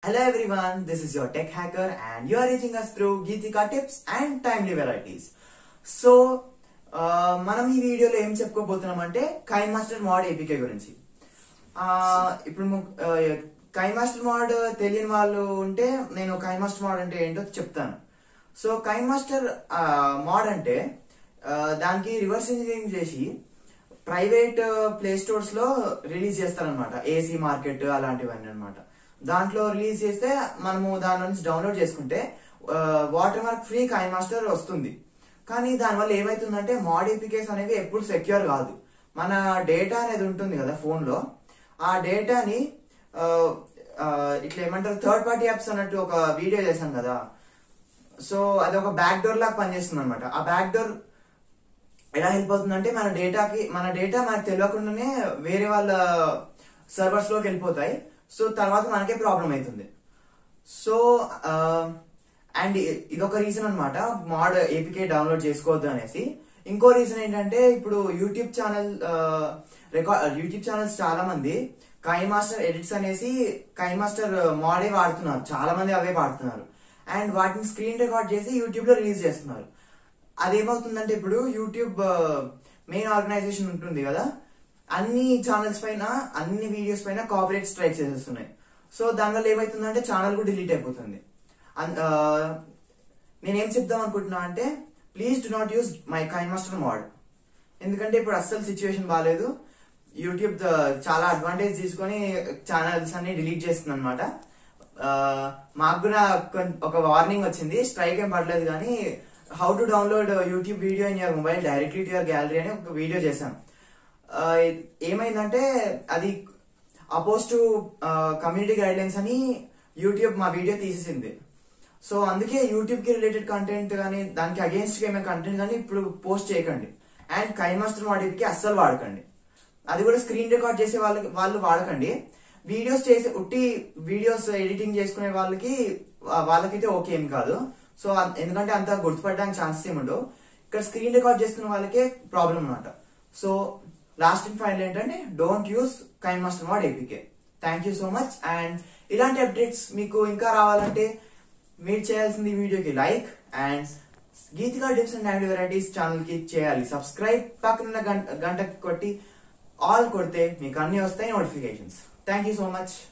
Hello everyone, this is your tech hacker and you are reaching us through Geetika tips and timely varieties. So, మనం ఈ వీడియోలో ఏం చెప్పుకోబోతున్నామంటే కైమాస్టర్ mod APK గురించి. ఇప్పుడు కైమాస్టర్ mode తెలియని వాళ్ళు ఉంటే నేను కైమాస్టర్ మోడ్ అంటే ఏంటో చెప్తాను. సో కైమాస్టర్ మోడ్ అంటే దానికి రివర్స్ ఇంజనీరింగ్ చేసి ప్రైవేట్ ప్లే స్టోర్స్ లో రిలీజ్ చేస్తారనమాట. ఏసీ మార్కెట్ అలాంటివన్నీ అనమాట. దాంట్లో రిలీజ్ చేస్తే మనము దాని నుంచి డౌన్లోడ్ చేసుకుంటే వాటర్ మార్క్ ఫ్రీ కైమాస్టర్ వస్తుంది. కానీ దానివల్ల ఏమైతుందంటే మోడ్ ఏపీకేస్ అనేవి ఎప్పుడు సెక్యూర్ కాదు. మన డేటా అనేది ఉంటుంది కదా ఫోన్ లో, ఆ డేటాని ఇట్లా ఏమంటారు థర్డ్ పార్టీ యాప్స్ అన్నట్టు ఒక వీడియో చేశాం కదా. సో అది ఒక బ్యాక్ డోర్ లాగా పనిచేస్తుంది అనమాట. ఆ బ్యాక్ డోర్ ఎలా హెల్ప్ అవుతుందంటే మన డేటా మనకు తెలియకుండానే వేరే వాళ్ళ సర్వర్స్ లోకి వెళ్ళిపోతాయి. సో తర్వాత మనకే ప్రాబ్లం అవుతుంది. సో అండ్ ఇదొక రీజన్ అనమాట మోడ్ ఏపీకే డౌన్లోడ్ చేసుకోవద్దు అనేసి. ఇంకో రీజన్ ఏంటంటే ఇప్పుడు యూట్యూబ్ ఛానల్స్ చాలా మంది కైమాస్టర్ ఎడిట్స్ అనేసి కైమాస్టర్ మోడే వాడుతున్నారు. చాలా మంది అవే వాడుతున్నారు అండ్ వాటిని స్క్రీన్ రికార్డ్ చేసి యూట్యూబ్ లో రిలీజ్ చేస్తున్నారు. అదేమవుతుందంటే ఇప్పుడు యూట్యూబ్ మెయిన్ ఆర్గనైజేషన్ ఉంటుంది కదా, అన్ని ఛానల్స్ పైన అన్ని వీడియోస్ పైన కాపీరైట్ స్ట్రైక్ చేసేస్తున్నాయి. సో దానివల్ల ఏమైతుందంటే ఛానల్ కూడా డిలీట్ అయిపోతుంది. నేనేం చెప్దాం అనుకుంటున్నా అంటే please do not use my KineMaster mod. ఎందుకంటే ఇప్పుడు అస్సలు సిచ్యువేషన్ బాగాలేదు. యూట్యూబ్ చాలా అడ్వాంటేజ్ తీసుకొని ఛానల్స్ అన్ని డిలీట్ చేస్తుంది అనమాట. మాకు కూడా ఒక వార్నింగ్ వచ్చింది, స్ట్రైక్ ఏం పడలేదు కానీ how to download YouTube video in your mobile directly to your gallery అని ఒక వీడియో చేశాం. ఏమైందంటే అది oppose to community guidelines అని యూట్యూబ్ మా వీడియో తీసేసింది. సో అందుకే యూట్యూబ్ కి రిలేటెడ్ కంటెంట్ కానీ దానికి అగేన్స్ట్ గా ఏమైనా కంటెంట్ కానీ ఇప్పుడు పోస్ట్ చేయకండి. అండ్ కైమాస్టర్ మోడ్కి అస్సలు వాడకండి. అది కూడా స్క్రీన్ రికార్డ్ చేసే వాళ్ళు వాడకండి. వీడియోస్ చేసే ఉట్టి వీడియోస్ ఎడిటింగ్ చేసుకునే వాళ్ళకైతే ఓకే ఏం కాదు. సో ఎందుకంటే అంత గుర్తుపడడానికి ఛాన్సెస్ ఏముండవు. ఇక్కడ స్క్రీన్ రికార్డ్ చేసుకునే వాళ్ళకే ప్రాబ్లం అనమాట. సో లాస్ట్ అండ్ ఫైనల్ ఏంటంటే don't use KineMaster mod APK. Thank you so much. And ఇలాంటి అప్డేట్స్ మీకు ఇంకా రావాలంటే మీరు చేయాల్సింది వీడియోకి like and Geethika tips and timely varieties channel కి చేయాలి సబ్స్క్రైబ్. పక్కన గంట కొట్టి ఆల్ కొడితే మీకు అన్ని వస్తాయి notifications. Thank you so much.